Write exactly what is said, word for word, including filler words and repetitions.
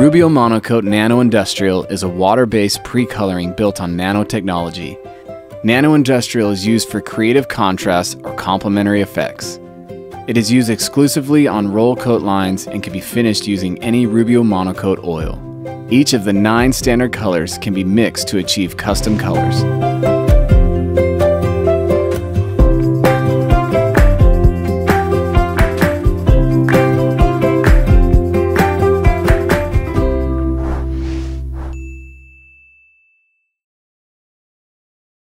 Rubio Monocoat Nano Industrial is a water-based pre-coloring built on nanotechnology. Nano Industrial is used for creative contrast or complementary effects. It is used exclusively on roll coat lines and can be finished using any Rubio Monocoat oil. Each of the nine standard colors can be mixed to achieve custom colors.